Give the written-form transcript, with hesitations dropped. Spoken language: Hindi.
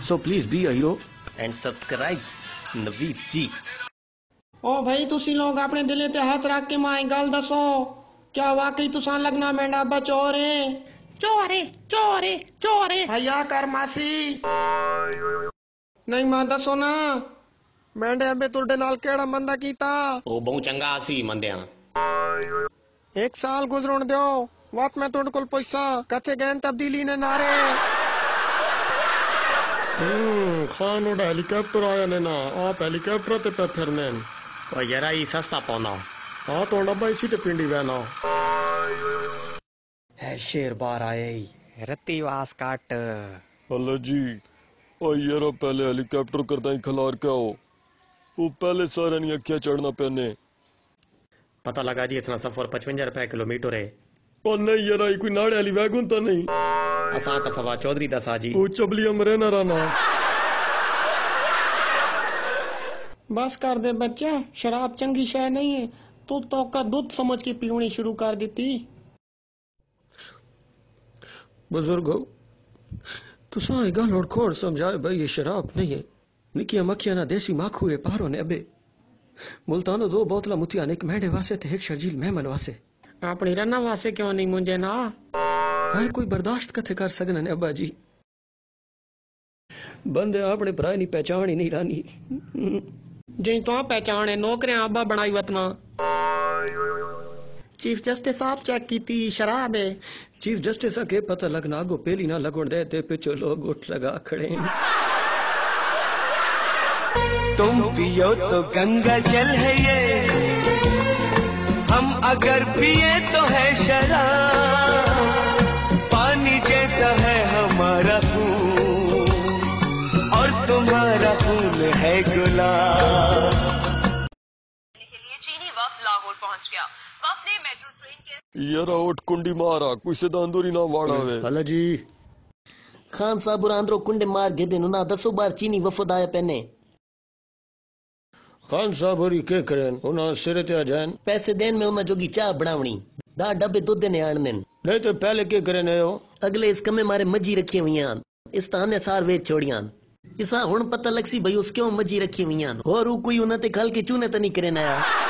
So please be a hero and subscribe Naveed जी। ओ भाई तुसी लोग अपने दिले ते हाथ रख के माए गल दसो, क्या वाकई तुसा लगना मेंढा अब्बा चोर है? चोर है, चोर है, चोर है। भैया कर मासी नहीं मां दसो ना, मेंढे अब्बे तुरडे नाल केड़ा मंदा कीता? ओ बहु चंगा सी मंदिया। 1 साल गुजरण दियो, वत मैं तुड कोल पुछसा कथे गैन तब्दीली ने नारे। खान उड़ा हेलीकॉप्टर आया ने ना, आप हेलीकॉप्टर ते पे फिरने ओ यारा ई सस्ता पौना। हाँ तो डब्बा इसी ते पिंडी बहना है। शेर बार आए रत्ती वास काट। हेलो जी, ओ यारा पहले हेलीकॉप्टर करता ही खलार क्या हो, वो पहले सारे नहीं अक्या चढ़ना पहने। पता लगा जी इतना सफर 55 रुपए किलोमीटर है। ओ नहीं यारा, कोई नाड़े वाली वैगुन तो नहीं। असा तो फवा चौधरी दसा जी वो चबलिया मरे ना राना। बस कर दे बच्चा, शराब चंगी शय नहीं है, तो का दूध समझ के पीवनी शुरू कर देती। बुजुर्ग हो तुसा गल और खोड़ समझाए भाई, ये शराब नहीं है, निकिया मखिया ना देसी माखू है पारो ने अबे मुल्तानो 2 बोतला मुतिया ने, एक मेढे वासे थे एक शर्जील मेहमान वासे। अपनी रन्ना वासे क्यों नहीं मुझे ना? हर कोई बर्दाश्त कथे कर सकन ने अब्बा जी, बंदे अपने भरा नहीं पहचान ही नहीं रानी। जी तो पहचान है नौकरियां अब्बा बनाई वतना। चीफ जस्टिस साहब चेक की थी, शराब है। चीफ जस्टिस के पता लगना आगो पेली ना लगन दे ते पिछो लोग उठ लगा खड़े। तुम पियो तो गंगा जल है ये, हम अगर पिए तो है शराब। पानी जैसा है हमारा खून और तुम्हारा खून है गुलाब। के लिए चीनी वफ्द लाहौर पहुंच गया। वफ्द ने मेट्रो ट्रेन के यारा ओट कुंडी मारा, कोई से दांदोरी ना वाड़ा वे। हला जी खान साहब आंद्रो कुंडे मार गे ना 10 बार चीनी वफद आया पहने। खान साहब होरी के करें, उना सिरे ते आ जान पैसे देन में उना जोगी चाह बनावनी, 10 डब्बे दूध ने आणने। नहीं तो पहले के करे ने हो? अगले इस कमे मारे मजी रखी हुई इस ताने सार वेच छोड़ियां। इसा हुन पता लगसी भाई उस क्यों मजी रखी हुई और कोई उन्हें ते खल के चूने तो नहीं करे नया।